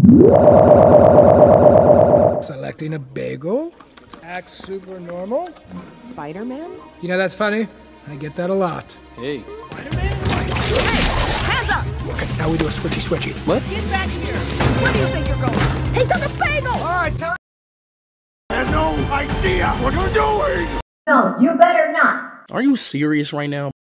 Selecting a bagel. Acts super normal. Spiderman? You know, that's funny. I get that a lot. Hey. Spiderman? Hey! Hands up! Okay, now we do a switchy. What? Get back here! Where do you think you're going? He took a bagel! Alright, tell I have no idea what you're doing! No, you better not. Are you serious right now?